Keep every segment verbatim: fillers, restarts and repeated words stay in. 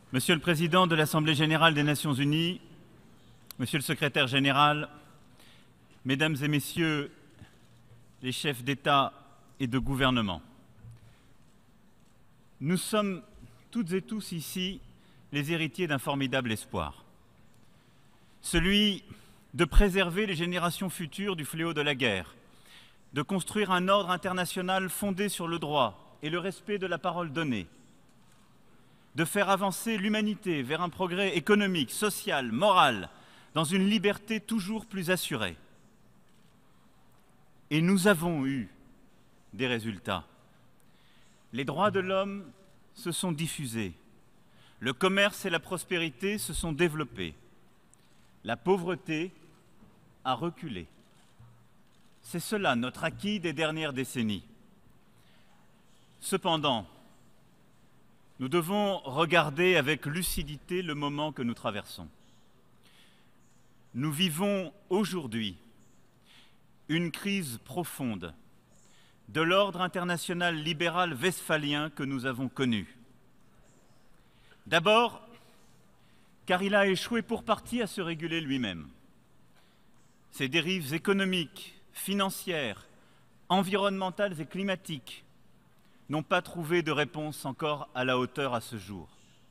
Monsieur le Président de l'Assemblée générale des Nations unies, Monsieur le Secrétaire général, Mesdames et Messieurs les chefs d'État et de gouvernement, nous sommes toutes et tous ici les héritiers d'un formidable espoir, celui de préserver les générations futures du fléau de la guerre, de construire un ordre international fondé sur le droit et le respect de la parole donnée, de faire avancer l'humanité vers un progrès économique, social, moral, dans une liberté toujours plus assurée. Et nous avons eu des résultats. Les droits de l'homme se sont diffusés. Le commerce et la prospérité se sont développés. La pauvreté a reculé. C'est cela notre acquis des dernières décennies. Cependant, nous devons regarder avec lucidité le moment que nous traversons. Nous vivons aujourd'hui une crise profonde de l'ordre international libéral westphalien que nous avons connu. D'abord, car il a échoué pour partie à se réguler lui-même. Ses dérives économiques, financières, environnementales et climatiques n'ont pas trouvé de réponse encore à la hauteur à ce jour.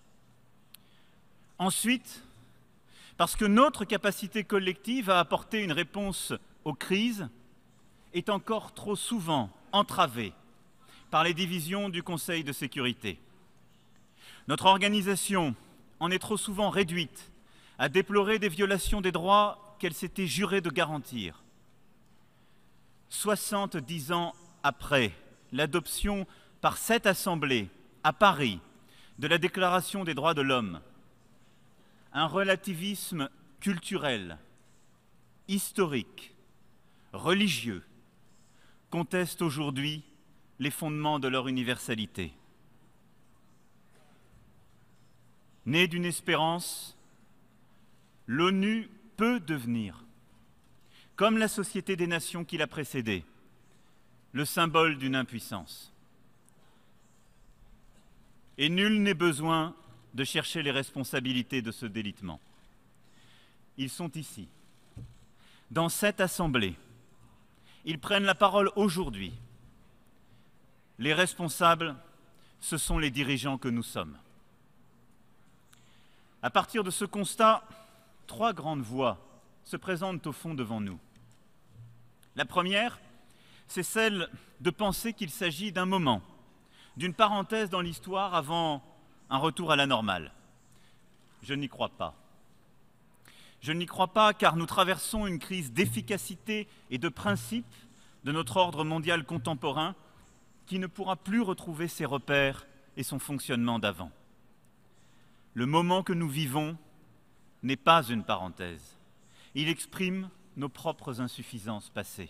Ensuite, parce que notre capacité collective à apporter une réponse aux crises est encore trop souvent entravée par les divisions du Conseil de sécurité. Notre organisation en est trop souvent réduite à déplorer des violations des droits qu'elle s'était jurée de garantir. soixante-dix ans après l'adoption par cette Assemblée, à Paris, de la Déclaration des droits de l'homme, un relativisme culturel, historique, religieux, conteste aujourd'hui les fondements de leur universalité. Née d'une espérance, l'ONU peut devenir, comme la Société des Nations qui l'a précédée, le symbole d'une impuissance. Et nul n'est besoin de chercher les responsabilités de ce délitement. Ils sont ici, dans cette Assemblée. Ils prennent la parole aujourd'hui. Les responsables, ce sont les dirigeants que nous sommes. À partir de ce constat, trois grandes voies se présentent au fond devant nous. La première, c'est celle de penser qu'il s'agit d'un moment, d'une parenthèse dans l'histoire avant un retour à la normale. Je n'y crois pas. Je n'y crois pas car nous traversons une crise d'efficacité et de principe de notre ordre mondial contemporain qui ne pourra plus retrouver ses repères et son fonctionnement d'avant. Le moment que nous vivons n'est pas une parenthèse. Il exprime nos propres insuffisances passées.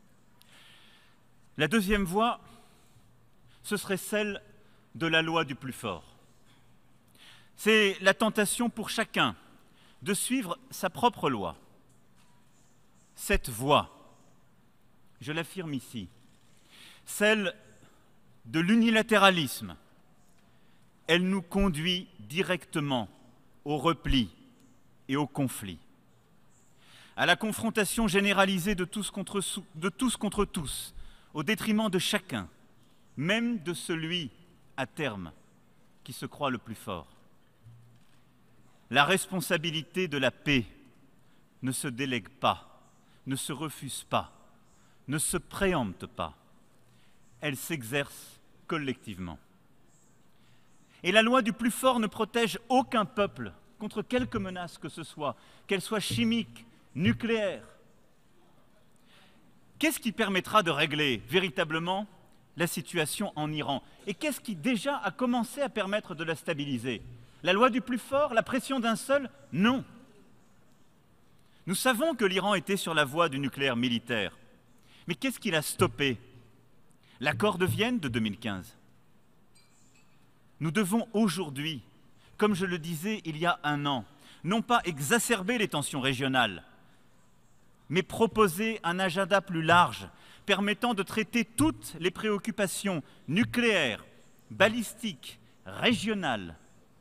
La deuxième voie, ce serait celle de la loi du plus fort. C'est la tentation pour chacun de suivre sa propre loi. Cette voie, je l'affirme ici, celle de l'unilatéralisme, elle nous conduit directement au repli et au conflit, à la confrontation généralisée de tous contre, de tous contre tous, au détriment de chacun, même de celui, à terme, qui se croit le plus fort. La responsabilité de la paix ne se délègue pas, ne se refuse pas, ne se préempte pas. Elle s'exerce collectivement. Et la loi du plus fort ne protège aucun peuple contre quelque menace que ce soit, qu'elle soit chimique, nucléaire. Qu'est-ce qui permettra de régler véritablement la situation en Iran? Et qu'est-ce qui déjà a commencé à permettre de la stabiliser? La loi du plus fort? La pression d'un seul? Non. Nous savons que l'Iran était sur la voie du nucléaire militaire. Mais qu'est-ce qui l'a stoppé? L'accord de Vienne de deux mille quinze. Nous devons aujourd'hui, comme je le disais il y a un an, non pas exacerber les tensions régionales, mais proposer un agenda plus large, permettant de traiter toutes les préoccupations nucléaires, balistiques, régionales,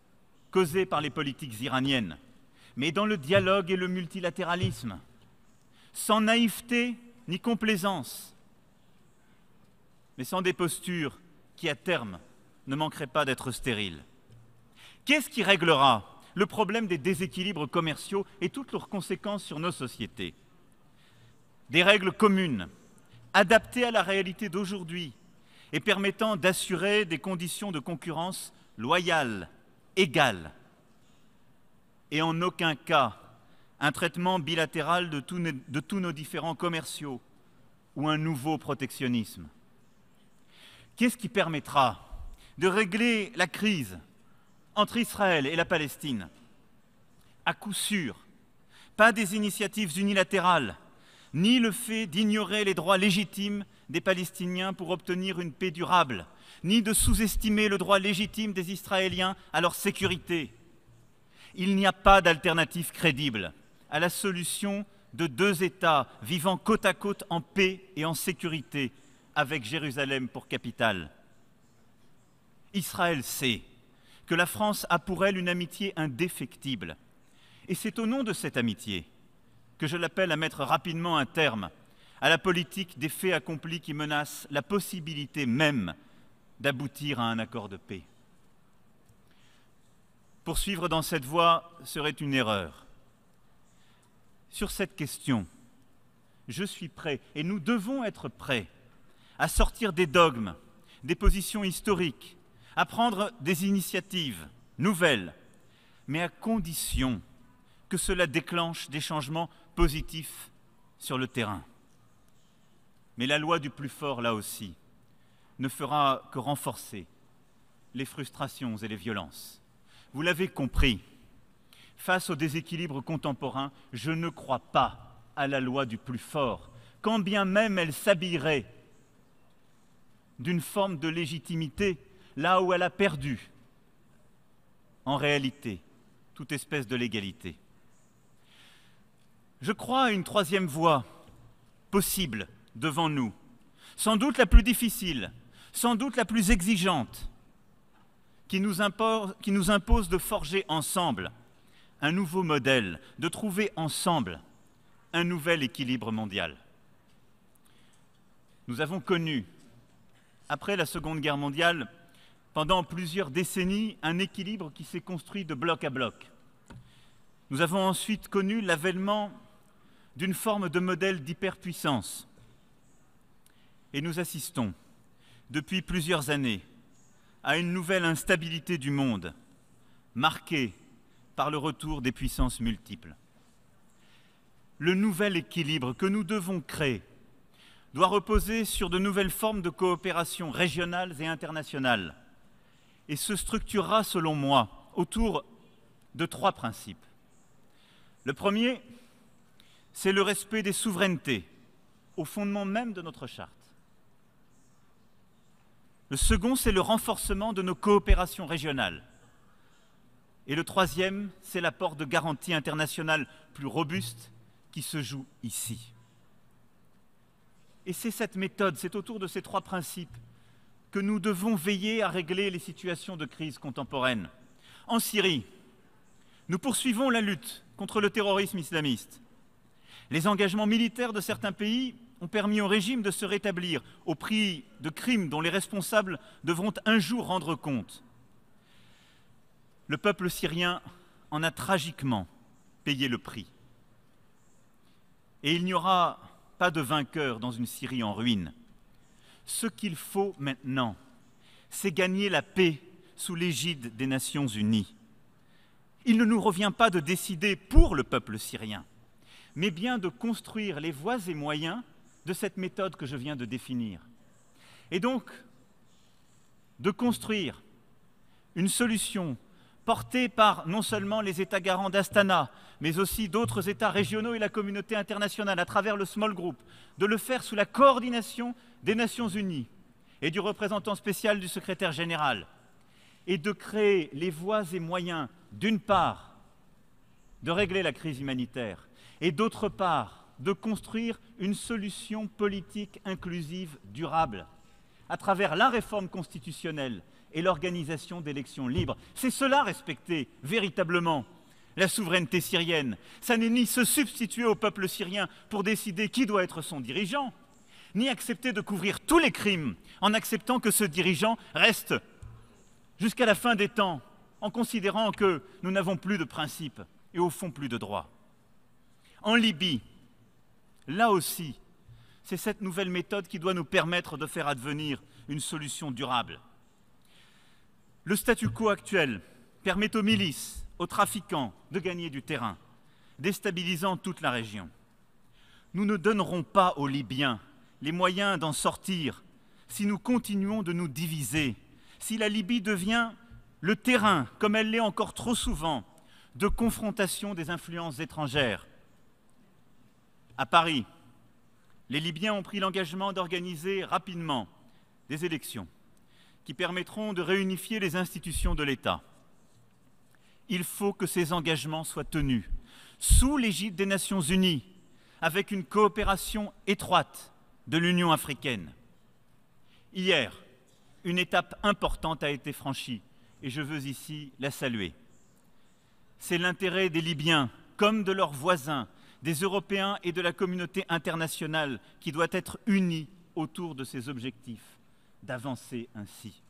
causées par les politiques iraniennes, mais dans le dialogue et le multilatéralisme, sans naïveté ni complaisance, mais sans des postures qui, à terme, ne manqueraient pas d'être stériles. Qu'est-ce qui réglera le problème des déséquilibres commerciaux et toutes leurs conséquences sur nos sociétés? Des règles communes, adaptées à la réalité d'aujourd'hui et permettant d'assurer des conditions de concurrence loyales, égales, et en aucun cas un traitement bilatéral de tous, de tous nos différends commerciaux ou un nouveau protectionnisme. Qu'est-ce qui permettra de régler la crise entre Israël et la Palestine? À coup sûr, pas des initiatives unilatérales, ni le fait d'ignorer les droits légitimes des Palestiniens pour obtenir une paix durable, ni de sous-estimer le droit légitime des Israéliens à leur sécurité. Il n'y a pas d'alternative crédible à la solution de deux États vivant côte à côte en paix et en sécurité, avec Jérusalem pour capitale. Israël sait que la France a pour elle une amitié indéfectible. Et c'est au nom de cette amitié que je l'appelle à mettre rapidement un terme à la politique des faits accomplis qui menace la possibilité même d'aboutir à un accord de paix. Poursuivre dans cette voie serait une erreur. Sur cette question, je suis prêt, et nous devons être prêts, à sortir des dogmes, des positions historiques, à prendre des initiatives nouvelles, mais à condition que cela déclenche des changements positifs sur le terrain. Mais la loi du plus fort, là aussi, ne fera que renforcer les frustrations et les violences. Vous l'avez compris, face aux déséquilibres contemporains, je ne crois pas à la loi du plus fort, quand bien même elle s'habillerait d'une forme de légitimité là où elle a perdu, en réalité, toute espèce de légalité. Je crois à une troisième voie possible devant nous, sans doute la plus difficile, sans doute la plus exigeante, qui nous impose, qui nous impose de forger ensemble un nouveau modèle, de trouver ensemble un nouvel équilibre mondial. Nous avons connu, après la Seconde Guerre mondiale, pendant plusieurs décennies, un équilibre qui s'est construit de bloc à bloc. Nous avons ensuite connu l'avènement d'une forme de modèle d'hyperpuissance. Et nous assistons, depuis plusieurs années, à une nouvelle instabilité du monde, marquée par le retour des puissances multiples. Le nouvel équilibre que nous devons créer doit reposer sur de nouvelles formes de coopération régionales et internationales et se structurera, selon moi, autour de trois principes. Le premier, c'est le respect des souverainetés, au fondement même de notre charte. Le second, c'est le renforcement de nos coopérations régionales. Et le troisième, c'est l'apport de garanties internationales plus robustes qui se jouent ici. Et c'est cette méthode, c'est autour de ces trois principes que nous devons veiller à régler les situations de crise contemporaines. En Syrie, nous poursuivons la lutte contre le terrorisme islamiste. Les engagements militaires de certains pays ont permis au régime de se rétablir au prix de crimes dont les responsables devront un jour rendre compte. Le peuple syrien en a tragiquement payé le prix. Et il n'y aura pas de vainqueur dans une Syrie en ruine. Ce qu'il faut maintenant, c'est gagner la paix sous l'égide des Nations Unies. Il ne nous revient pas de décider pour le peuple syrien, mais bien de construire les voies et moyens de cette méthode que je viens de définir. Et donc, de construire une solution portée par non seulement les États garants d'Astana, mais aussi d'autres États régionaux et la communauté internationale à travers le Small Group, de le faire sous la coordination des Nations Unies et du représentant spécial du secrétaire général, et de créer les voies et moyens, d'une part, de régler la crise humanitaire, et d'autre part, de construire une solution politique inclusive durable, à travers la réforme constitutionnelle et l'organisation d'élections libres. C'est cela respecter véritablement la souveraineté syrienne. Ça n'est ni se substituer au peuple syrien pour décider qui doit être son dirigeant, ni accepter de couvrir tous les crimes en acceptant que ce dirigeant reste jusqu'à la fin des temps, en considérant que nous n'avons plus de principes et au fond plus de droits. En Libye, là aussi, c'est cette nouvelle méthode qui doit nous permettre de faire advenir une solution durable. Le statu quo actuel permet aux milices, aux trafiquants de gagner du terrain, déstabilisant toute la région. Nous ne donnerons pas aux Libyens les moyens d'en sortir si nous continuons de nous diviser, si la Libye devient le terrain, comme elle l'est encore trop souvent, de confrontation des influences étrangères. À Paris, les Libyens ont pris l'engagement d'organiser rapidement des élections qui permettront de réunifier les institutions de l'État. Il faut que ces engagements soient tenus sous l'égide des Nations Unies, avec une coopération étroite de l'Union africaine. Hier, une étape importante a été franchie et je veux ici la saluer. C'est l'intérêt des Libyens, comme de leurs voisins, des Européens et de la communauté internationale qui doit être unie autour de ces objectifs, d'avancer ainsi.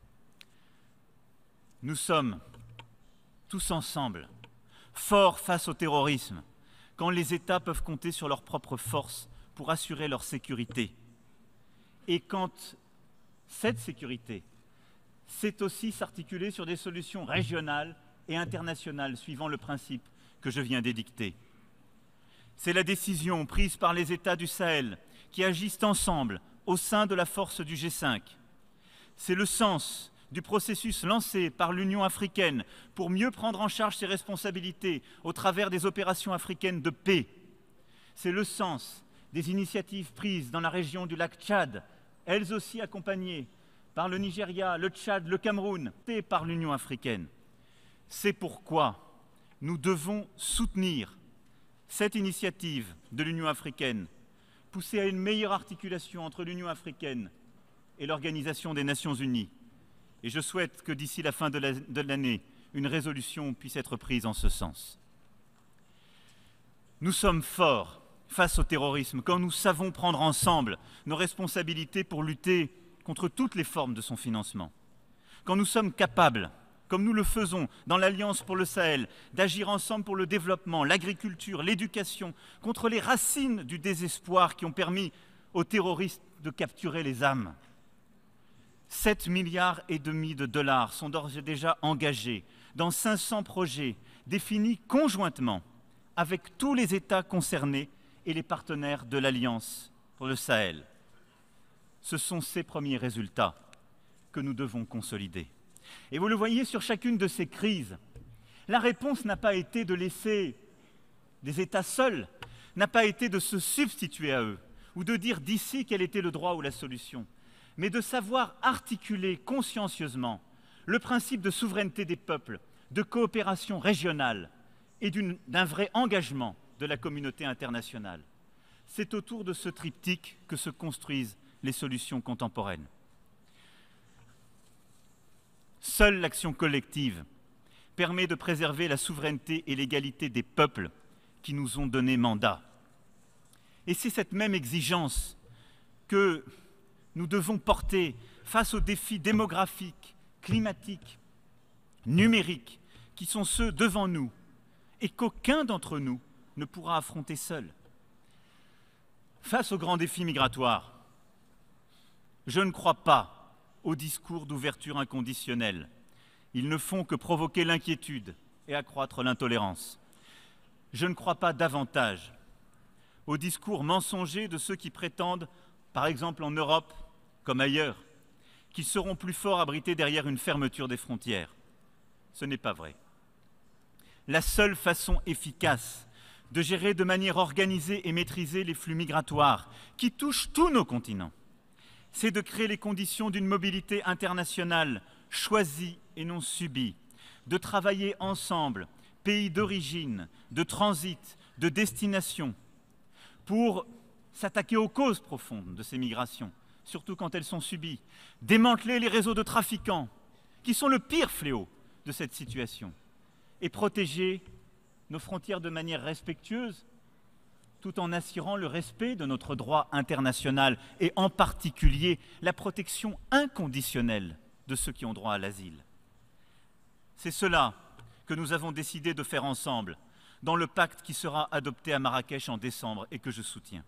Nous sommes tous ensemble forts face au terrorisme, quand les États peuvent compter sur leurs propres forces pour assurer leur sécurité. Et quand cette sécurité sait aussi s'articuler sur des solutions régionales et internationales, suivant le principe que je viens d'édicter. C'est la décision prise par les États du Sahel qui agissent ensemble au sein de la force du G cinq. C'est le sens du processus lancé par l'Union africaine pour mieux prendre en charge ses responsabilités au travers des opérations africaines de paix. C'est le sens des initiatives prises dans la région du lac Tchad, elles aussi accompagnées par le Nigeria, le Tchad, le Cameroun, et par l'Union africaine. C'est pourquoi nous devons soutenir cette initiative de l'Union africaine, pousser à une meilleure articulation entre l'Union africaine et l'Organisation des Nations Unies. Et je souhaite que d'ici la fin de l'année, une résolution puisse être prise en ce sens. Nous sommes forts face au terrorisme quand nous savons prendre ensemble nos responsabilités pour lutter contre toutes les formes de son financement. Quand nous sommes capables, comme nous le faisons dans l'Alliance pour le Sahel, d'agir ensemble pour le développement, l'agriculture, l'éducation, contre les racines du désespoir qui ont permis aux terroristes de capturer les âmes. sept milliards et demi de dollars sont d'ores et déjà engagés dans cinq cents projets définis conjointement avec tous les États concernés et les partenaires de l'Alliance pour le Sahel. Ce sont ces premiers résultats que nous devons consolider. Et vous le voyez sur chacune de ces crises, la réponse n'a pas été de laisser des États seuls, n'a pas été de se substituer à eux, ou de dire d'ici quel était le droit ou la solution, mais de savoir articuler consciencieusement le principe de souveraineté des peuples, de coopération régionale et d'un vrai engagement de la communauté internationale. C'est autour de ce triptyque que se construisent les solutions contemporaines. Seule l'action collective permet de préserver la souveraineté et l'égalité des peuples qui nous ont donné mandat. Et c'est cette même exigence que nous devons porter face aux défis démographiques, climatiques, numériques, qui sont ceux devant nous et qu'aucun d'entre nous ne pourra affronter seul. Face aux grands défis migratoires, je ne crois pas aux discours d'ouverture inconditionnelle. Ils ne font que provoquer l'inquiétude et accroître l'intolérance. Je ne crois pas davantage aux discours mensongers de ceux qui prétendent, par exemple en Europe, comme ailleurs, qu'ils seront plus forts abrités derrière une fermeture des frontières. Ce n'est pas vrai. La seule façon efficace de gérer de manière organisée et maîtrisée les flux migratoires qui touchent tous nos continents, c'est de créer les conditions d'une mobilité internationale choisie et non subie, de travailler ensemble, pays d'origine, de transit, de destination, pour s'attaquer aux causes profondes de ces migrations, surtout quand elles sont subies, démanteler les réseaux de trafiquants qui sont le pire fléau de cette situation, et protéger nos frontières de manière respectueuse, tout en assurant le respect de notre droit international et en particulier la protection inconditionnelle de ceux qui ont droit à l'asile. C'est cela que nous avons décidé de faire ensemble dans le pacte qui sera adopté à Marrakech en décembre et que je soutiens.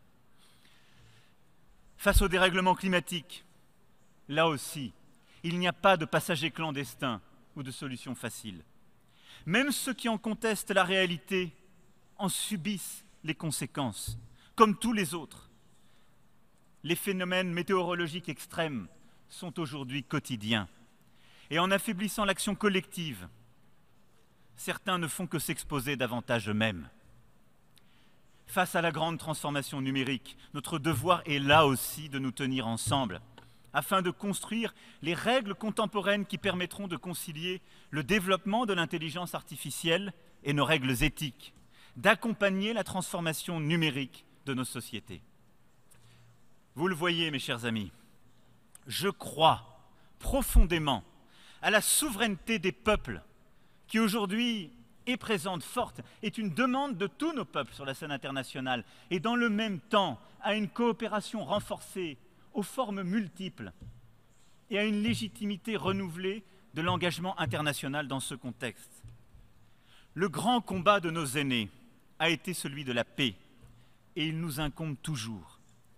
Face au dérèglement climatique, là aussi, il n'y a pas de passagers clandestins ou de solutions faciles. Même ceux qui en contestent la réalité en subissent les conséquences, comme tous les autres. Les phénomènes météorologiques extrêmes sont aujourd'hui quotidiens. Et en affaiblissant l'action collective, certains ne font que s'exposer davantage eux-mêmes. Face à la grande transformation numérique, notre devoir est là aussi de nous tenir ensemble, afin de construire les règles contemporaines qui permettront de concilier le développement de l'intelligence artificielle et nos règles éthiques, d'accompagner la transformation numérique de nos sociétés. Vous le voyez, mes chers amis, je crois profondément à la souveraineté des peuples qui aujourd'hui est présente, forte, est une demande de tous nos peuples sur la scène internationale et dans le même temps à une coopération renforcée aux formes multiples et à une légitimité renouvelée de l'engagement international dans ce contexte. Le grand combat de nos aînés a été celui de la paix et il nous incombe toujours.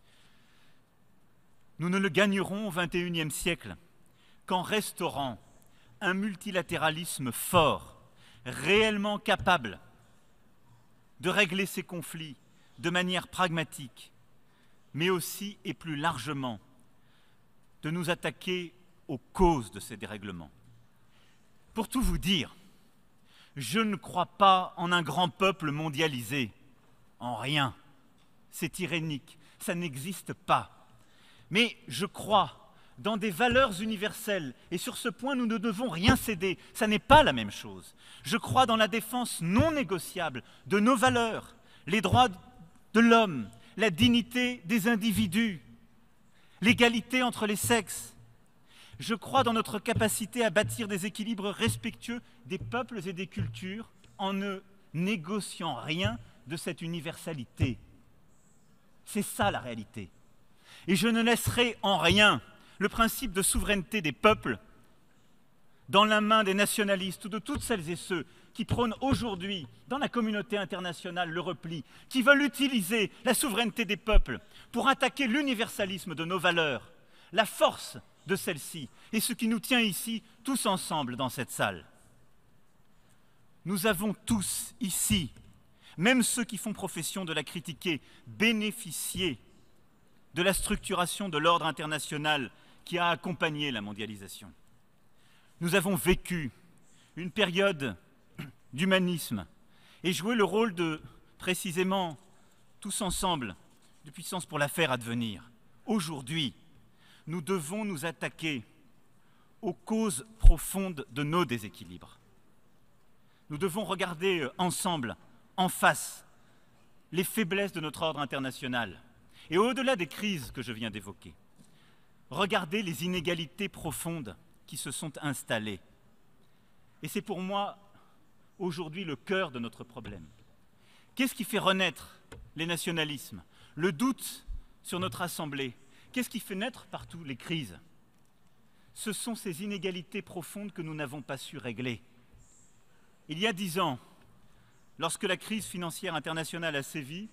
Nous ne le gagnerons au vingt et unième siècle qu'en restaurant un multilatéralisme fort, réellement capable de régler ces conflits de manière pragmatique, mais aussi et plus largement de nous attaquer aux causes de ces dérèglements. Pour tout vous dire, je ne crois pas en un grand peuple mondialisé, en rien. C'est irénique, ça n'existe pas. Mais je crois dans des valeurs universelles, et sur ce point nous ne devons rien céder, ça n'est pas la même chose. Je crois dans la défense non négociable de nos valeurs, les droits de l'homme, la dignité des individus, l'égalité entre les sexes. Je crois dans notre capacité à bâtir des équilibres respectueux des peuples et des cultures en ne négociant rien de cette universalité. C'est ça la réalité. Et je ne laisserai en rien le principe de souveraineté des peuples dans la main des nationalistes ou de toutes celles et ceux qui prônent aujourd'hui dans la communauté internationale le repli, qui veulent utiliser la souveraineté des peuples pour attaquer l'universalisme de nos valeurs, la force de celle-ci et ce qui nous tient ici tous ensemble dans cette salle. Nous avons tous ici, même ceux qui font profession de la critiquer, bénéficié de la structuration de l'ordre international qui a accompagné la mondialisation. Nous avons vécu une période d'humanisme et joué le rôle de, précisément, tous ensemble, de puissance pour la faire advenir. Aujourd'hui, nous devons nous attaquer aux causes profondes de nos déséquilibres. Nous devons regarder ensemble, en face, les faiblesses de notre ordre international et au-delà des crises que je viens d'évoquer, regarder les inégalités profondes qui se sont installées. Et c'est pour moi aujourd'hui le cœur de notre problème. Qu'est-ce qui fait renaître les nationalismes, le doute sur notre Assemblée? Qu'est-ce qui fait naître partout les crises? Ce sont ces inégalités profondes que nous n'avons pas su régler. Il y a dix ans, lorsque la crise financière internationale a sévi,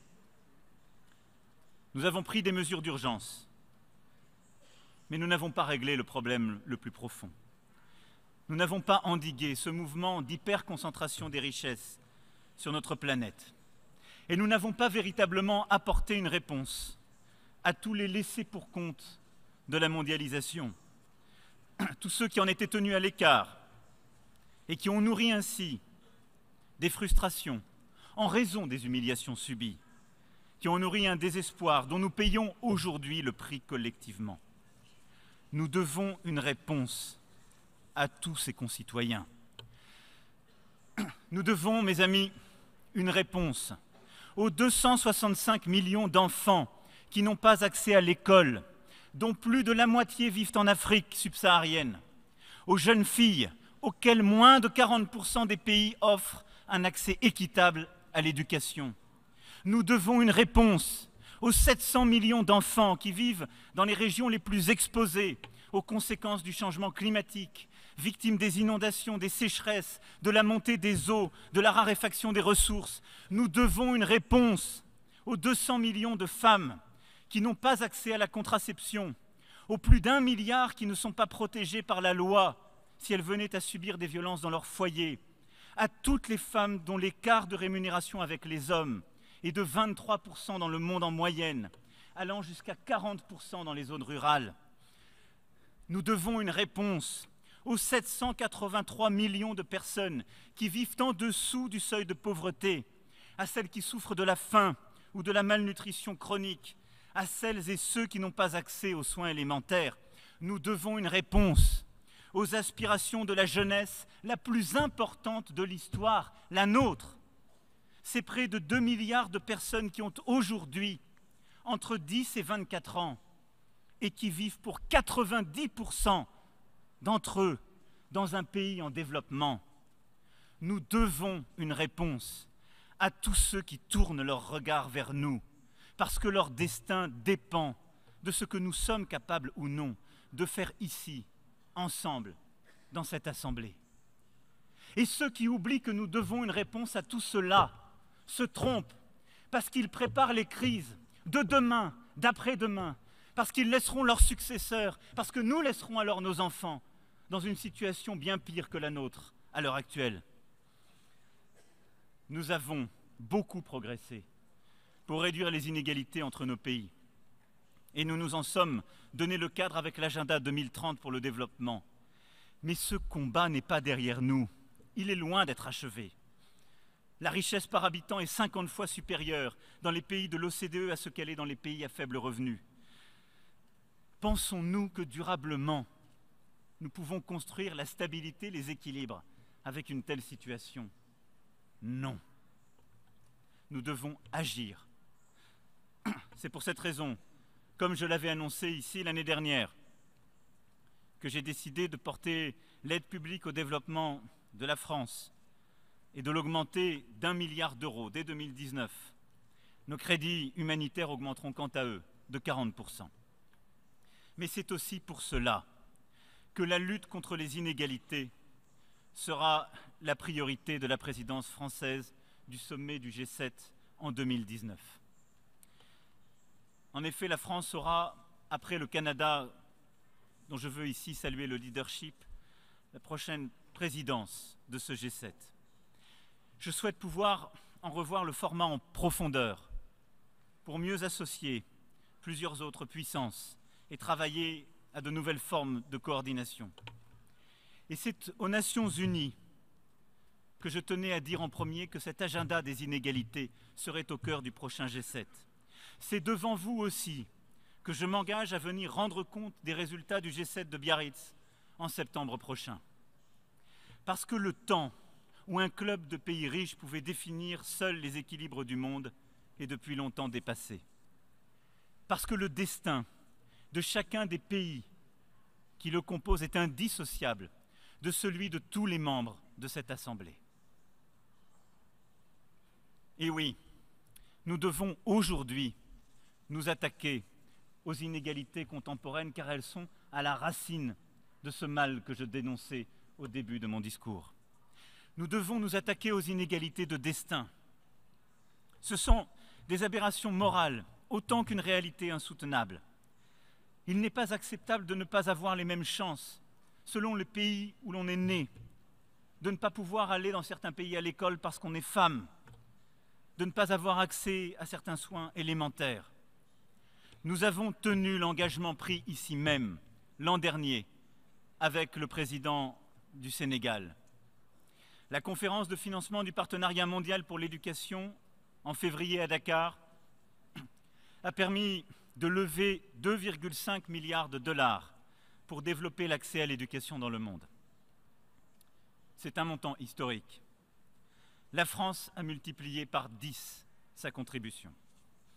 nous avons pris des mesures d'urgence, mais nous n'avons pas réglé le problème le plus profond. Nous n'avons pas endigué ce mouvement d'hyperconcentration des richesses sur notre planète. Et nous n'avons pas véritablement apporté une réponse à tous les laissés pour compte de la mondialisation, tous ceux qui en étaient tenus à l'écart et qui ont nourri ainsi des frustrations en raison des humiliations subies, qui ont nourri un désespoir dont nous payons aujourd'hui le prix collectivement. Nous devons une réponse à tous ces concitoyens. Nous devons, mes amis, une réponse aux deux cent soixante-cinq millions d'enfants qui n'ont pas accès à l'école, dont plus de la moitié vivent en Afrique subsaharienne, aux jeunes filles auxquelles moins de quarante pour cent des pays offrent un accès équitable à l'éducation. Nous devons une réponse aux sept cents millions d'enfants qui vivent dans les régions les plus exposées aux conséquences du changement climatique, victimes des inondations, des sécheresses, de la montée des eaux, de la raréfaction des ressources. Nous devons une réponse aux deux cents millions de femmes qui n'ont pas accès à la contraception, aux plus d'un milliard qui ne sont pas protégées par la loi si elles venaient à subir des violences dans leur foyer, à toutes les femmes dont l'écart de rémunération avec les hommes est de vingt-trois pour cent dans le monde en moyenne, allant jusqu'à quarante pour cent dans les zones rurales. Nous devons une réponse aux sept cent quatre-vingt-trois millions de personnes qui vivent en dessous du seuil de pauvreté, à celles qui souffrent de la faim ou de la malnutrition chronique, à celles et ceux qui n'ont pas accès aux soins élémentaires. Nous devons une réponse aux aspirations de la jeunesse la plus importante de l'histoire, la nôtre. C'est près de deux milliards de personnes qui ont aujourd'hui entre dix et vingt-quatre ans et qui vivent pour quatre-vingt-dix pour cent d'entre eux dans un pays en développement. Nous devons une réponse à tous ceux qui tournent leur regard vers nous, parce que leur destin dépend de ce que nous sommes capables ou non de faire ici, ensemble, dans cette assemblée. Et ceux qui oublient que nous devons une réponse à tout cela se trompent, parce qu'ils préparent les crises de demain, d'après-demain, parce qu'ils laisseront leurs successeurs, parce que nous laisserons alors nos enfants dans une situation bien pire que la nôtre à l'heure actuelle. Nous avons beaucoup progressé pour réduire les inégalités entre nos pays. Et nous nous en sommes donné le cadre avec l'agenda deux mille trente pour le développement. Mais ce combat n'est pas derrière nous. Il est loin d'être achevé. La richesse par habitant est cinquante fois supérieure dans les pays de l'O C D E à ce qu'elle est dans les pays à faible revenu. Pensons-nous que durablement, nous pouvons construire la stabilité, les équilibres avec une telle situation? Non. Nous devons agir. C'est pour cette raison, comme je l'avais annoncé ici l'année dernière, que j'ai décidé de porter l'aide publique au développement de la France et de l'augmenter d'un milliard d'euros dès deux mille dix-neuf. Nos crédits humanitaires augmenteront quant à eux de quarante pour cent. Mais c'est aussi pour cela que la lutte contre les inégalités sera la priorité de la présidence française du sommet du G sept en deux mille dix-neuf. En effet, la France aura, après le Canada, dont je veux ici saluer le leadership, la prochaine présidence de ce G sept. Je souhaite pouvoir en revoir le format en profondeur pour mieux associer plusieurs autres puissances et travailler à de nouvelles formes de coordination. Et c'est aux Nations Unies que je tenais à dire en premier que cet agenda des inégalités serait au cœur du prochain G sept. C'est devant vous aussi que je m'engage à venir rendre compte des résultats du G sept de Biarritz en septembre prochain. Parce que le temps où un club de pays riches pouvait définir seul les équilibres du monde est depuis longtemps dépassé. Parce que le destin de chacun des pays qui le composent est indissociable de celui de tous les membres de cette Assemblée. Et oui, nous devons aujourd'hui nous attaquer aux inégalités contemporaines car elles sont à la racine de ce mal que je dénonçais au début de mon discours. Nous devons nous attaquer aux inégalités de destin. Ce sont des aberrations morales autant qu'une réalité insoutenable. Il n'est pas acceptable de ne pas avoir les mêmes chances selon le pays où l'on est né, de ne pas pouvoir aller dans certains pays à l'école parce qu'on est femme, de ne pas avoir accès à certains soins élémentaires. Nous avons tenu l'engagement pris ici même, l'an dernier, avec le président du Sénégal. La conférence de financement du partenariat mondial pour l'éducation, en février à Dakar, a permis de lever deux virgule cinq milliards de dollars pour développer l'accès à l'éducation dans le monde. C'est un montant historique. La France a multiplié par dix sa contribution.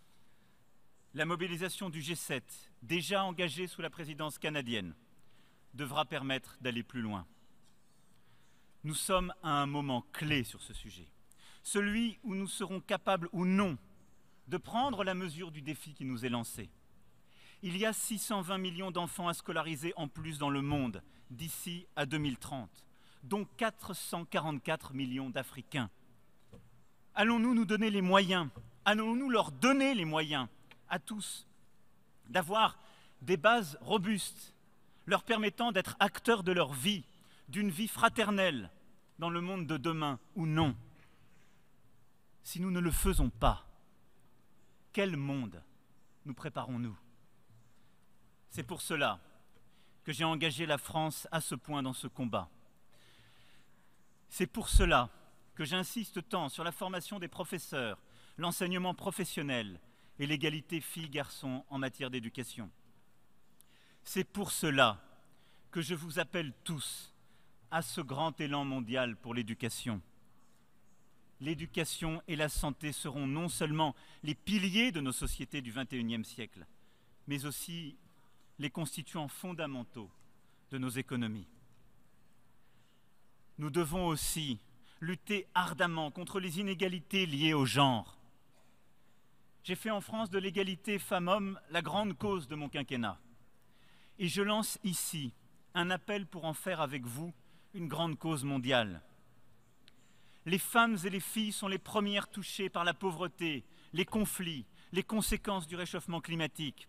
La mobilisation du G sept, déjà engagée sous la présidence canadienne, devra permettre d'aller plus loin. Nous sommes à un moment clé sur ce sujet, celui où nous serons capables ou non de prendre la mesure du défi qui nous est lancé. Il y a six cent vingt millions d'enfants à scolariser en plus dans le monde d'ici à deux mille trente, dont quatre cent quarante-quatre millions d'Africains. Allons-nous nous donner les moyens, allons-nous leur donner les moyens à tous d'avoir des bases robustes, leur permettant d'être acteurs de leur vie, d'une vie fraternelle dans le monde de demain ou non? Si nous ne le faisons pas, quel monde nous préparons-nous? C'est pour cela que j'ai engagé la France à ce point dans ce combat. C'est pour cela que j'insiste tant sur la formation des professeurs, l'enseignement professionnel et l'égalité filles-garçons en matière d'éducation. C'est pour cela que je vous appelle tous à ce grand élan mondial pour l'éducation. L'éducation et la santé seront non seulement les piliers de nos sociétés du vingt et unième siècle, mais aussi les constituants fondamentaux de nos économies. Nous devons aussi lutter ardemment contre les inégalités liées au genre. J'ai fait en France de l'égalité femmes-hommes la grande cause de mon quinquennat. Et je lance ici un appel pour en faire avec vous une grande cause mondiale. Les femmes et les filles sont les premières touchées par la pauvreté, les conflits, les conséquences du réchauffement climatique.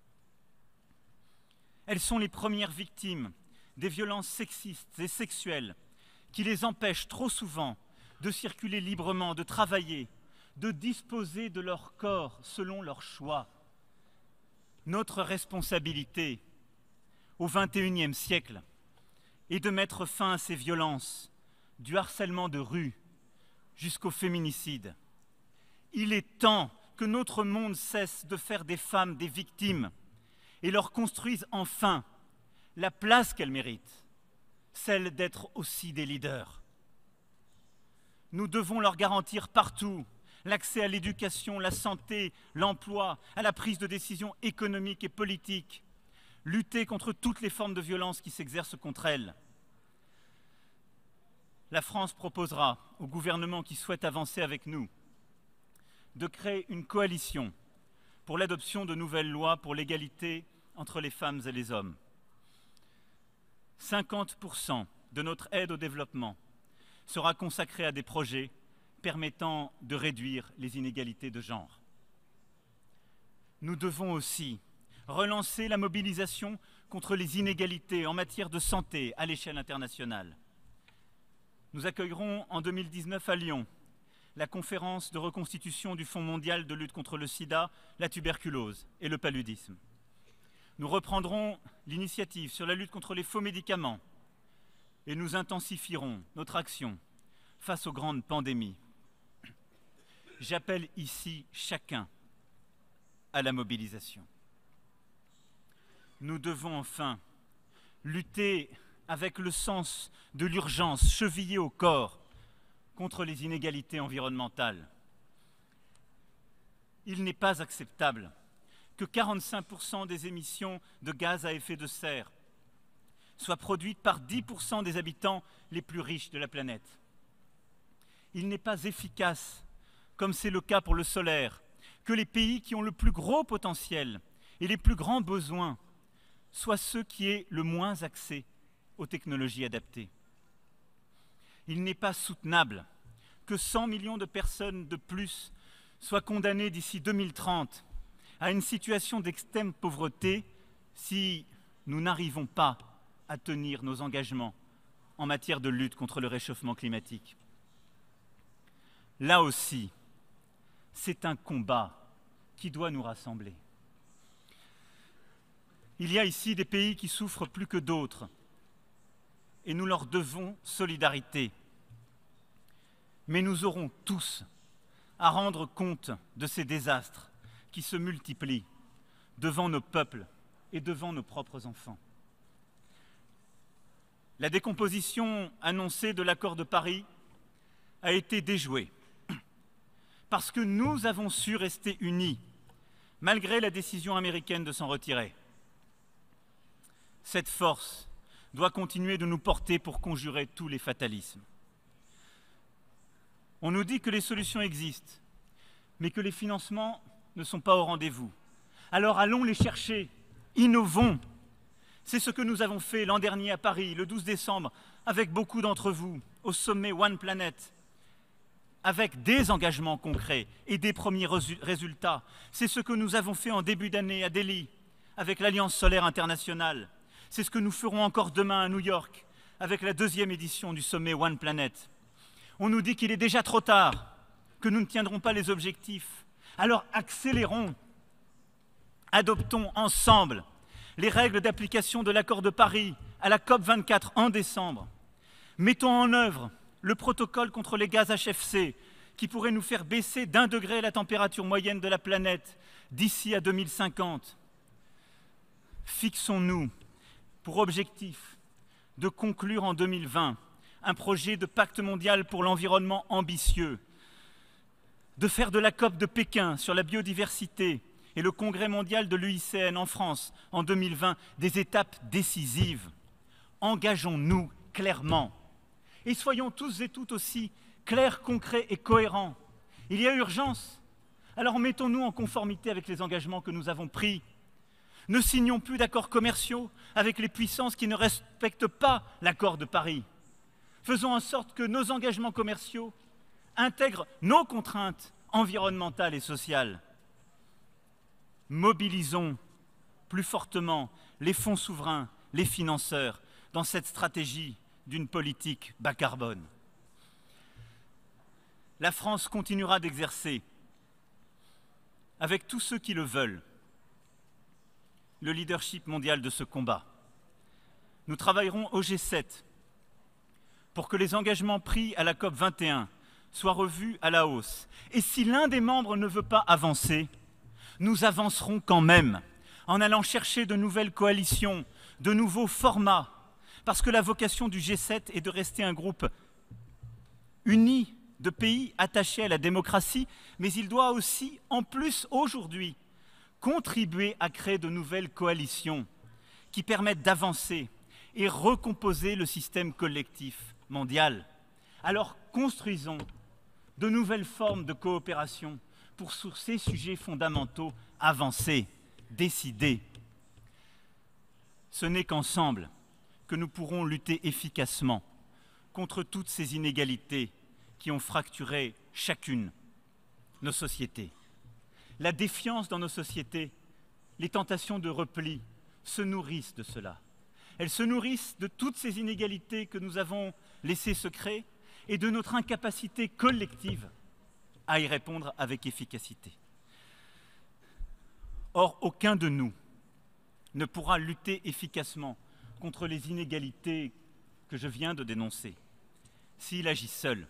Elles sont les premières victimes des violences sexistes et sexuelles qui les empêchent trop souvent de circuler librement, de travailler, de disposer de leur corps selon leur choix. Notre responsabilité au vingt et unième siècle est de mettre fin à ces violences, du harcèlement de rue jusqu'au féminicide. Il est temps que notre monde cesse de faire des femmes des victimes et leur construise enfin la place qu'elles méritent, celle d'être aussi des leaders. Nous devons leur garantir partout l'accès à l'éducation, la santé, l'emploi, à la prise de décision économique et politique, lutter contre toutes les formes de violence qui s'exercent contre elles. La France proposera au gouvernement qui souhaite avancer avec nous de créer une coalition pour l'adoption de nouvelles lois pour l'égalité entre les femmes et les hommes. cinquante pour cent de notre aide au développement sera consacrée à des projets permettant de réduire les inégalités de genre. Nous devons aussi relancer la mobilisation contre les inégalités en matière de santé à l'échelle internationale. Nous accueillerons en deux mille dix-neuf à Lyon la conférence de reconstitution du Fonds mondial de lutte contre le sida, la tuberculose et le paludisme. Nous reprendrons l'initiative sur la lutte contre les faux médicaments et nous intensifierons notre action face aux grandes pandémies. J'appelle ici chacun à la mobilisation. Nous devons enfin lutter avec le sens de l'urgence chevillé au corps contre les inégalités environnementales. Il n'est pas acceptable que quarante-cinq pour cent des émissions de gaz à effet de serre soient produites par dix pour cent des habitants les plus riches de la planète. Il n'est pas efficace, comme c'est le cas pour le solaire, que les pays qui ont le plus gros potentiel et les plus grands besoins soient ceux qui aient le moins accès aux technologies adaptées. Il n'est pas soutenable que cent millions de personnes de plus soient condamnées d'ici deux mille trente à une situation d'extrême pauvreté si nous n'arrivons pas à tenir nos engagements en matière de lutte contre le réchauffement climatique. Là aussi, c'est un combat qui doit nous rassembler. Il y a ici des pays qui souffrent plus que d'autres et nous leur devons solidarité. Mais nous aurons tous à rendre compte de ces désastres qui se multiplient devant nos peuples et devant nos propres enfants. La décomposition annoncée de l'accord de Paris a été déjouée parce que nous avons su rester unis malgré la décision américaine de s'en retirer. Cette force doit continuer de nous porter pour conjurer tous les fatalismes. On nous dit que les solutions existent, mais que les financements ne sont pas au rendez-vous. Alors allons les chercher, innovons. C'est ce que nous avons fait l'an dernier à Paris, le douze décembre, avec beaucoup d'entre vous, au sommet One Planet, avec des engagements concrets et des premiers résultats. C'est ce que nous avons fait en début d'année à Delhi, avec l'Alliance solaire internationale. C'est ce que nous ferons encore demain à New York, avec la deuxième édition du sommet One Planet. On nous dit qu'il est déjà trop tard, que nous ne tiendrons pas les objectifs. Alors accélérons, adoptons ensemble les règles d'application de l'accord de Paris à la COP vingt-quatre en décembre. Mettons en œuvre le protocole contre les gaz H F C qui pourrait nous faire baisser d'un degré la température moyenne de la planète d'ici à deux mille cinquante. Fixons-nous pour objectif de conclure en deux mille vingt un projet de pacte mondial pour l'environnement ambitieux, de faire de la COP de Pékin sur la biodiversité et le congrès mondial de l'U I C N en France en deux mille vingt des étapes décisives. Engageons-nous clairement et soyons tous et toutes aussi clairs, concrets et cohérents. Il y a urgence, alors mettons-nous en conformité avec les engagements que nous avons pris. Ne signons plus d'accords commerciaux avec les puissances qui ne respectent pas l'accord de Paris. Faisons en sorte que nos engagements commerciaux intègrent nos contraintes environnementales et sociales. Mobilisons plus fortement les fonds souverains, les financeurs, dans cette stratégie d'une politique bas carbone. La France continuera d'exercer, avec tous ceux qui le veulent, le leadership mondial de ce combat. Nous travaillerons au G sept pour que les engagements pris à la COP vingt et un soient revus à la hausse. Et si l'un des membres ne veut pas avancer, nous avancerons quand même en allant chercher de nouvelles coalitions, de nouveaux formats, parce que la vocation du G sept est de rester un groupe uni de pays attachés à la démocratie, mais il doit aussi, en plus aujourd'hui, contribuer à créer de nouvelles coalitions qui permettent d'avancer et recomposer le système collectif mondial. Alors construisons de nouvelles formes de coopération pour sur ces sujets fondamentaux avancer, décider. Ce n'est qu'ensemble que nous pourrons lutter efficacement contre toutes ces inégalités qui ont fracturé chacune nos sociétés. La défiance dans nos sociétés, les tentations de repli se nourrissent de cela. Elles se nourrissent de toutes ces inégalités que nous avons laissées se créer et de notre incapacité collective à y répondre avec efficacité. Or, aucun de nous ne pourra lutter efficacement contre les inégalités que je viens de dénoncer s'il agit seul.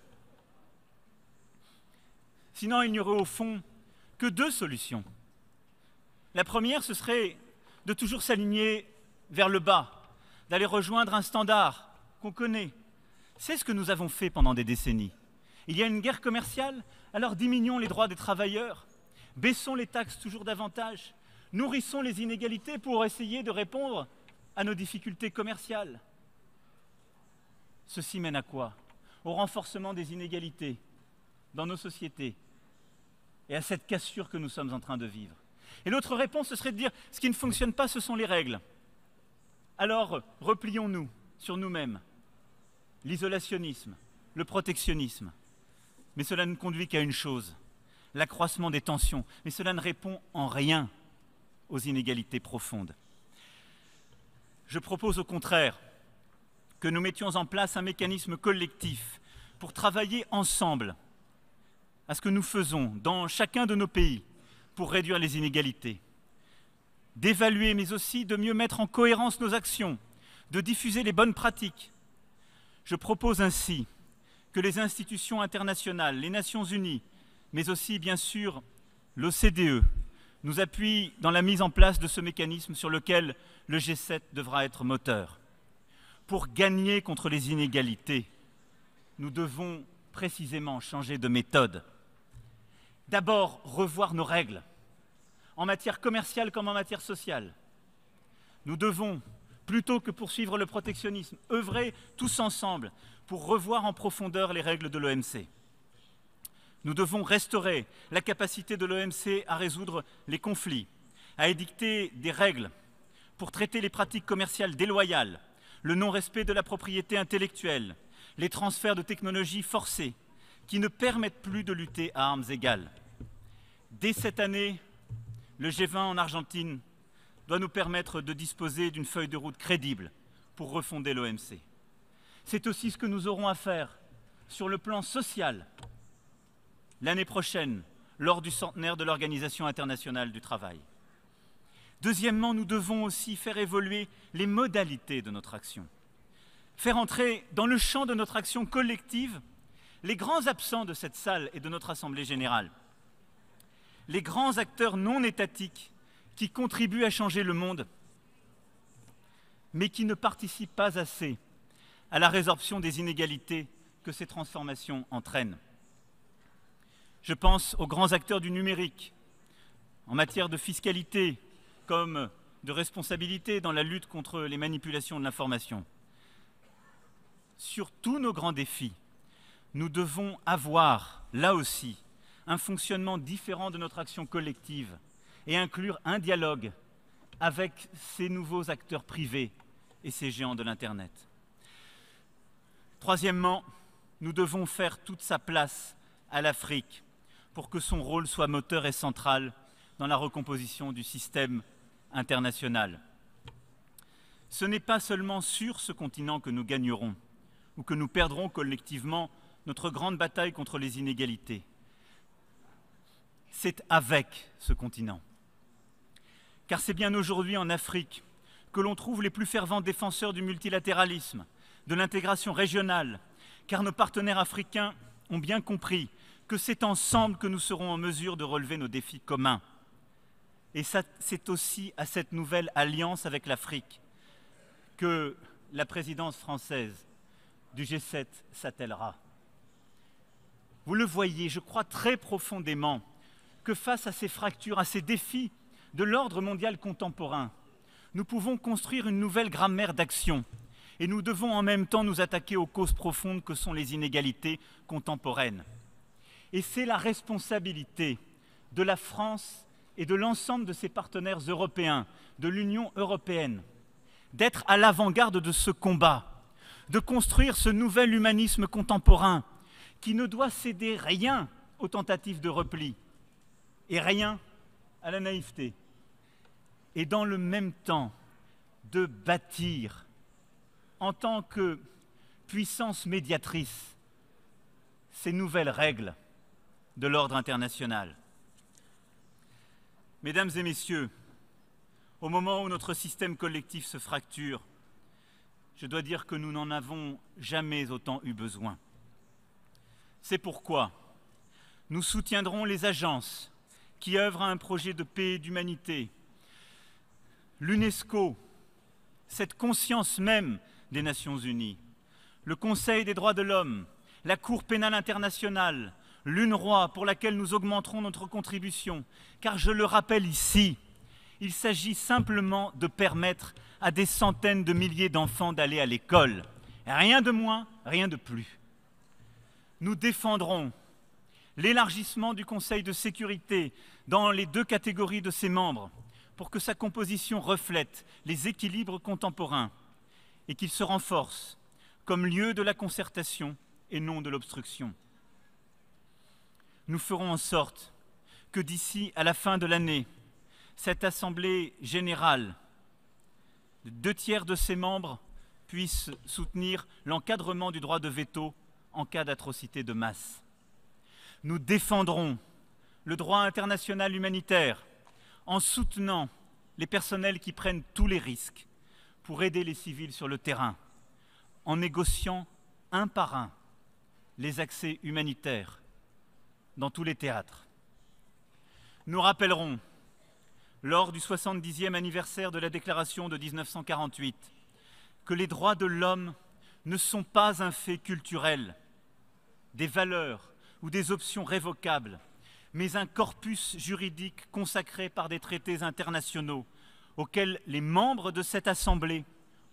Sinon, il n'y aurait au fond que deux solutions. La première, ce serait de toujours s'aligner vers le bas, d'aller rejoindre un standard qu'on connaît. C'est ce que nous avons fait pendant des décennies. Il y a une guerre commerciale, alors diminuons les droits des travailleurs, baissons les taxes toujours davantage, nourrissons les inégalités pour essayer de répondre à nos difficultés commerciales. Ceci mène à quoi? Au renforcement des inégalités dans nos sociétés et à cette cassure que nous sommes en train de vivre. Et l'autre réponse, ce serait de dire, ce qui ne fonctionne pas, ce sont les règles. Alors, replions-nous sur nous-mêmes. L'isolationnisme, le protectionnisme. Mais cela ne conduit qu'à une chose, l'accroissement des tensions. Mais cela ne répond en rien aux inégalités profondes. Je propose au contraire que nous mettions en place un mécanisme collectif pour travailler ensemble à ce que nous faisons dans chacun de nos pays pour réduire les inégalités, d'évaluer mais aussi de mieux mettre en cohérence nos actions, de diffuser les bonnes pratiques. Je propose ainsi que les institutions internationales, les Nations Unies, mais aussi bien sûr l'O C D E, nous appuient dans la mise en place de ce mécanisme sur lequel le G sept devra être moteur. Pour gagner contre les inégalités, nous devons précisément changer de méthode. D'abord, revoir nos règles, en matière commerciale comme en matière sociale. Nous devons Plutôt que poursuivre le protectionnisme, œuvrer tous ensemble pour revoir en profondeur les règles de l'O M C. Nous devons restaurer la capacité de l'O M C à résoudre les conflits, à édicter des règles pour traiter les pratiques commerciales déloyales, le non-respect de la propriété intellectuelle, les transferts de technologies forcés qui ne permettent plus de lutter à armes égales. Dès cette année, le G vingt en Argentine doit nous permettre de disposer d'une feuille de route crédible pour refonder l'O M C. C'est aussi ce que nous aurons à faire sur le plan social l'année prochaine, lors du centenaire de l'Organisation internationale du travail. Deuxièmement, nous devons aussi faire évoluer les modalités de notre action. Faire entrer dans le champ de notre action collective les grands absents de cette salle et de notre Assemblée générale, les grands acteurs non étatiques qui contribuent à changer le monde, mais qui ne participent pas assez à la résorption des inégalités que ces transformations entraînent. Je pense aux grands acteurs du numérique, en matière de fiscalité, comme de responsabilité dans la lutte contre les manipulations de l'information. Sur tous nos grands défis, nous devons avoir, là aussi, un fonctionnement différent de notre action collective et inclure un dialogue avec ces nouveaux acteurs privés et ces géants de l'Internet. Troisièmement, nous devons faire toute sa place à l'Afrique pour que son rôle soit moteur et central dans la recomposition du système international. Ce n'est pas seulement sur ce continent que nous gagnerons ou que nous perdrons collectivement notre grande bataille contre les inégalités. C'est avec ce continent. Car c'est bien aujourd'hui en Afrique que l'on trouve les plus fervents défenseurs du multilatéralisme, de l'intégration régionale, car nos partenaires africains ont bien compris que c'est ensemble que nous serons en mesure de relever nos défis communs. Et c'est aussi à cette nouvelle alliance avec l'Afrique que la présidence française du G sept s'attellera. Vous le voyez, je crois très profondément que face à ces fractures, à ces défis de l'ordre mondial contemporain, nous pouvons construire une nouvelle grammaire d'action et nous devons en même temps nous attaquer aux causes profondes que sont les inégalités contemporaines. Et c'est la responsabilité de la France et de l'ensemble de ses partenaires européens, de l'Union européenne, d'être à l'avant-garde de ce combat, de construire ce nouvel humanisme contemporain qui ne doit céder rien aux tentatives de repli et rien à la naïveté. Et dans le même temps, de bâtir, en tant que puissance médiatrice, ces nouvelles règles de l'ordre international. Mesdames et messieurs, au moment où notre système collectif se fracture, je dois dire que nous n'en avons jamais autant eu besoin. C'est pourquoi nous soutiendrons les agences qui œuvrent à un projet de paix et d'humanité, l'UNESCO, cette conscience même des Nations Unies, le Conseil des droits de l'homme, la Cour pénale internationale, l'UNRWA pour laquelle nous augmenterons notre contribution, car je le rappelle ici, il s'agit simplement de permettre à des centaines de milliers d'enfants d'aller à l'école. Rien de moins, rien de plus. Nous défendrons l'élargissement du Conseil de sécurité dans les deux catégories de ses membres pour que sa composition reflète les équilibres contemporains et qu'il se renforce comme lieu de la concertation et non de l'obstruction. Nous ferons en sorte que d'ici à la fin de l'année, cette Assemblée générale, deux tiers de ses membres puissent soutenir l'encadrement du droit de veto en cas d'atrocité de masse. Nous défendrons le droit international humanitaire en soutenant les personnels qui prennent tous les risques pour aider les civils sur le terrain, en négociant un par un les accès humanitaires dans tous les théâtres. Nous rappellerons, lors du soixante-dixième anniversaire de la Déclaration de mille neuf cent quarante-huit, que les droits de l'homme ne sont pas un fait culturel, des valeurs ou des options révocables, mais un corpus juridique consacré par des traités internationaux auxquels les membres de cette Assemblée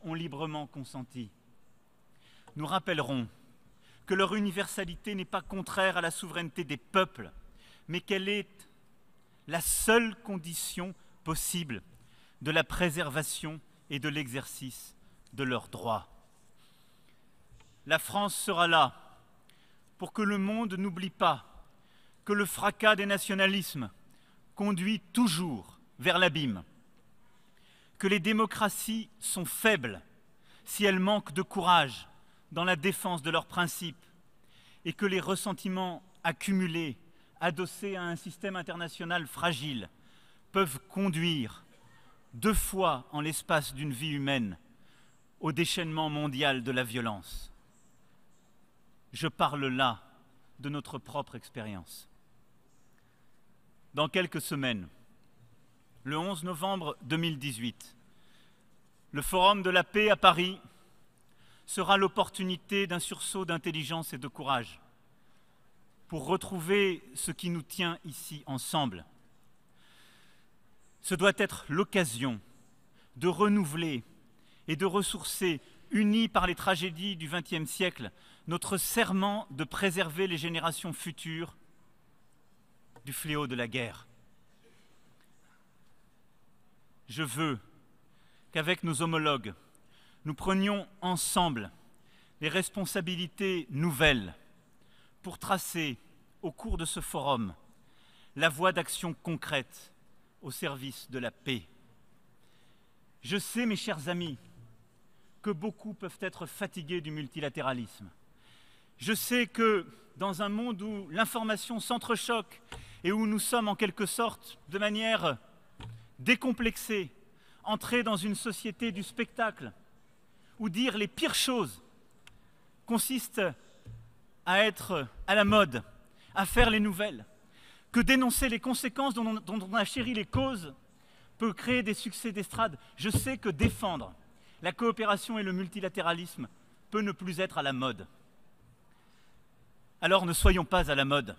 ont librement consenti. Nous rappellerons que leur universalité n'est pas contraire à la souveraineté des peuples, mais qu'elle est la seule condition possible de la préservation et de l'exercice de leurs droits. La France sera là pour que le monde n'oublie pas que le fracas des nationalismes conduit toujours vers l'abîme, que les démocraties sont faibles si elles manquent de courage dans la défense de leurs principes et que les ressentiments accumulés, adossés à un système international fragile, peuvent conduire deux fois en l'espace d'une vie humaine au déchaînement mondial de la violence. Je parle là de notre propre expérience. Dans quelques semaines, le onze novembre deux mille dix-huit, le Forum de la paix à Paris sera l'opportunité d'un sursaut d'intelligence et de courage pour retrouver ce qui nous tient ici ensemble. Ce doit être l'occasion de renouveler et de ressourcer, unis par les tragédies du vingtième siècle, notre serment de préserver les générations futures du fléau de la guerre. Je veux qu'avec nos homologues, nous prenions ensemble les responsabilités nouvelles pour tracer, au cours de ce forum, la voie d'action concrète au service de la paix. Je sais, mes chers amis, que beaucoup peuvent être fatigués du multilatéralisme. Je sais que dans un monde où l'information s'entrechoque et où nous sommes en quelque sorte, de manière décomplexée, entrés dans une société du spectacle, où dire les pires choses consiste à être à la mode, à faire les nouvelles, que dénoncer les conséquences dont on, dont on a chéri les causes peut créer des succès d'estrade. Je sais que défendre la coopération et le multilatéralisme peut ne plus être à la mode. Alors ne soyons pas à la mode,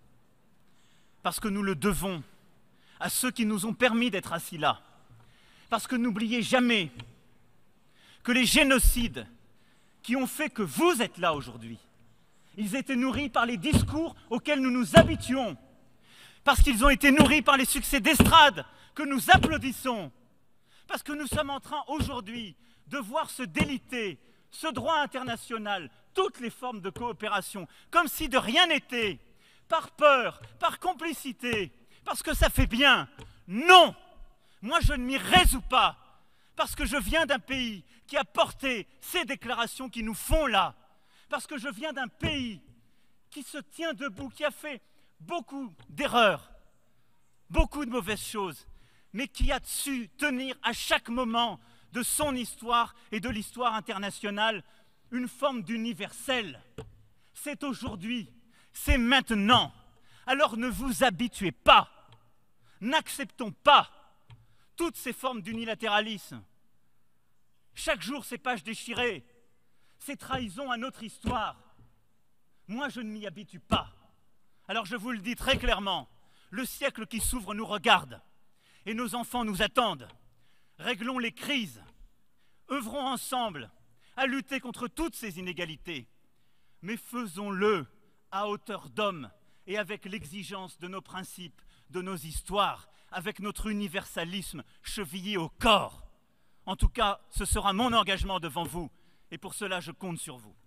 parce que nous le devons à ceux qui nous ont permis d'être assis là. Parce que n'oubliez jamais que les génocides qui ont fait que vous êtes là aujourd'hui, ils étaient nourris par les discours auxquels nous nous habituons, parce qu'ils ont été nourris par les succès d'estrade que nous applaudissons, parce que nous sommes en train aujourd'hui de voir se déliter ce droit international, toutes les formes de coopération, comme si de rien n'était, par peur, par complicité, parce que ça fait bien. Non! Moi, je ne m'y résous pas, parce que je viens d'un pays qui a porté ces déclarations qui nous font là, parce que je viens d'un pays qui se tient debout, qui a fait beaucoup d'erreurs, beaucoup de mauvaises choses, mais qui a su tenir à chaque moment de son histoire et de l'histoire internationale une forme d'universel. C'est aujourd'hui, c'est maintenant. Alors ne vous habituez pas, n'acceptons pas toutes ces formes d'unilatéralisme. Chaque jour, ces pages déchirées, ces trahisons à notre histoire. Moi, je ne m'y habitue pas. Alors je vous le dis très clairement, le siècle qui s'ouvre nous regarde et nos enfants nous attendent. Réglons les crises, œuvrons ensemble à lutter contre toutes ces inégalités, mais faisons-le à hauteur d'homme et avec l'exigence de nos principes, de nos histoires, avec notre universalisme chevillé au corps. En tout cas, ce sera mon engagement devant vous, et pour cela, je compte sur vous.